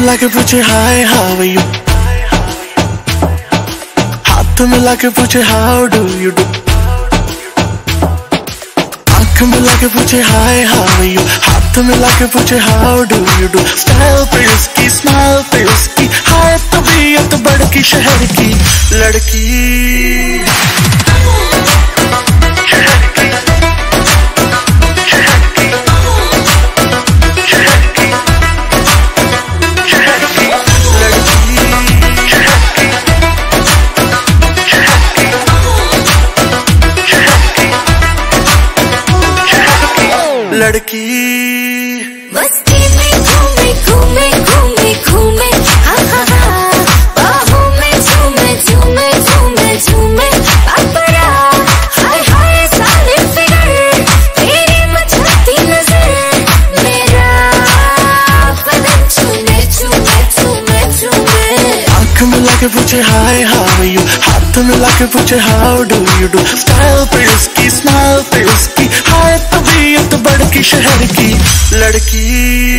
मिला के पूछे हाय हाउ आर यू, हाथ मिला के पूछे हाउ डू यू डू, आंख मिला के पूछे हाय हाउ आर यू, हाथ मिला के पूछे how do you do. Style पे उसकी, स्माइल पे उसकी, हाय तबीयत बड़की शहर की लड़की। लड़की मस्ती में घूमे घूमे घूमे घूमे, हा हा हा, बाहों में झूमे झूमे झूमे झूमे, पापरा हाय हाय साले फिगर, तेरी मचलती नजर, मेरा बदन चूमे चूमे चूमे चूमे। आंख मिला के पूछे हाय हाउ आर यू, हाथ मिला के पूछे how do you do. Style पे उसकी, स्माइल पे उसकी, हाय तबीयत बड़की शहर की लड़की।